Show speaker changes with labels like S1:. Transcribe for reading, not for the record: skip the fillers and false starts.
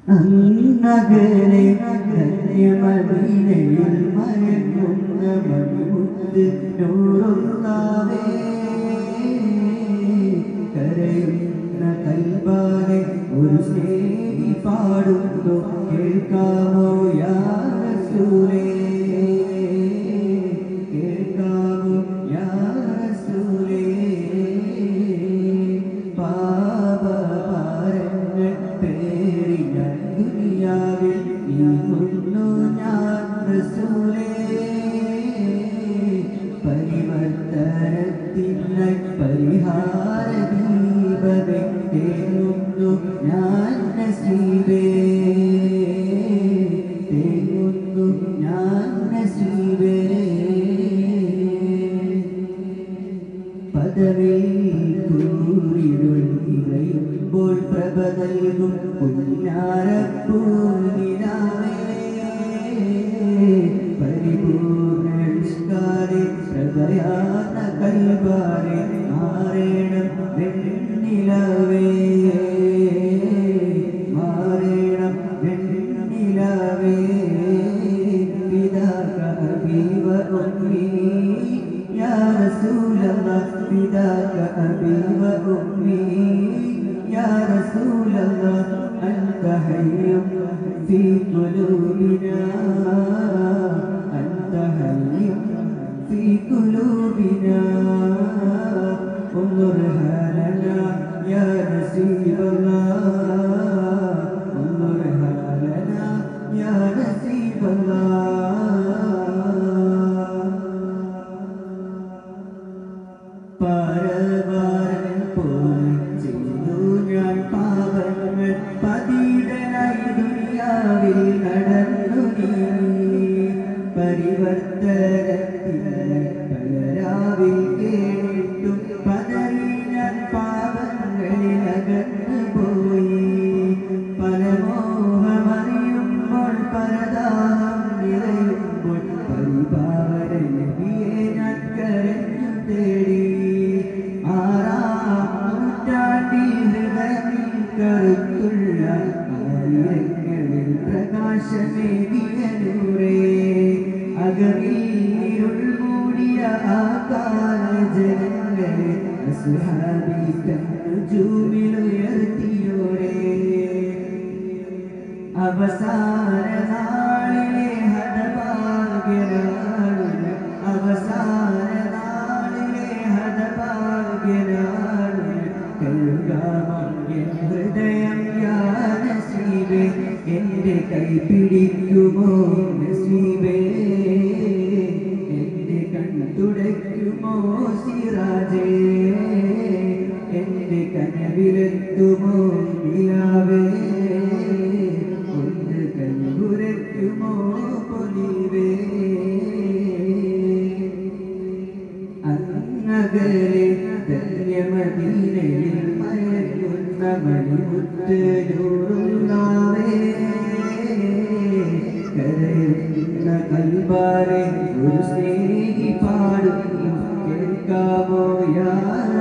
S1: നഗരെ ധന്യമദീനയിൽ മയങ്ങുന്ന മണിമുത്ത് നൂറുള്ളാവേ കരയുന്ന കൽബാലെ ഒരു സ്നേഹി പാടുന്നു കേൾക്കാമോ യാ റസൂലേ കേൾക്കാമോ യാ റസൂലേ പാപഭാരങ്ങൾ പേറി ഞാൻ ദുനിയാവിൽ നീങ്ങുന്നു ഞാൻ റസൂലേ പരിവർത്തനത്തിനായി പരിഹാര ദീപമേ തേങ്ങുന്നു ഞാൻ നസീബേ തേങ്ങുന്നു ഞാൻ നസീബേ പദവിൽ കൂറിടുമ്പോൾ പ്രഭ നൽകും പുന്നാരപ്പൂനിലാവേ പരിപൂർണ പ്രഭയാന കൽബാരെ മാറേണം വെണ്ണിലവേ മാറേണം വെണ്ണിലവേ പിതാക അബീവ ഉമ്മി യാ റസൂലല്ലാഹ് പിതാക അബീവ ഉമ്മി യാ റസൂലല്ലാഹ് അൻത ഹയ്യും ഫീ ഖുലൂബിനാ അൻത ഹയ്യും ഫീ ഖുലൂബിനാ انظرها لنا يا نسيب الله انظرها لنا يا نسيب الله പരവാരൻ പോയി ചെയ്തു ഞാൻ പാപങ്ങൾ പതിതനായി ദുനിയാവിൽ നടന്നു നീ പരിവർത്തനത്തിനായി പലരാവിൽ കേട്ടും പതറി ഞാൻ പാപങ്ങളിൽ അകന്നു പോയി പരമോഹമറിയുമ്പോൾ പരദാഹം നിറയുമ്പോൾ പരിപാവന നബിയെ ഞാൻ കരഞ്ഞു തേടി കരുത്തുള്ള ആയിരങ്ങളിൽ പ്രകാശമേകിയ നൂറേ അകമിരുൾ മൂടിയ ആ കാലജനങ്ങളെ ുയർത്തിയോരേ അവസാന നാളിലെ ഹതഭാഗ്യനാളുകൾ അവസാന നാളിലെ ഹതഭാഗ്യനാളുകൾ കഴുകാമോ എൻ ഹൃദയം യാ നസീബേ എന്റെ കൈ പിടിക്കുമോ നസീബേ എന്റെ കൺതുടയ്ക്കുമോ സിറാജേ എന്റെ കനവിലെത്തുമോ നിലാവേ ഒന്ന് കൈകുരയ്ക്കുമോ പൊലിവേ അന്നകരെ ധന്യമദീനയിൽ മയങ്ങുന്ന മണിമുത്ത് നൂറുള്ളാവേ കരയുന്ന കൽബാലെ ഒരു സ്നേഹി പാടുന്നു കേൾക്കാമോ യാ